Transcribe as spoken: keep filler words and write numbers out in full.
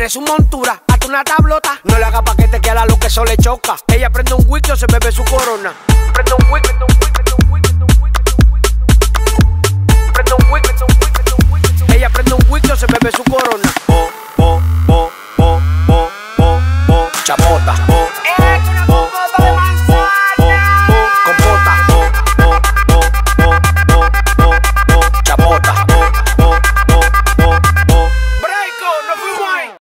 quiere su montura, hazte una tablota. No le haga paquete que a la luz que eso le choca. Ella prende un whisky o se bebe su corona. Prende un whisky, prende un whisky, prende un whisky, prende un whisky, prende un whisky, prende un whisky. Ella prende un whisky o se bebe su corona. Oh, oh.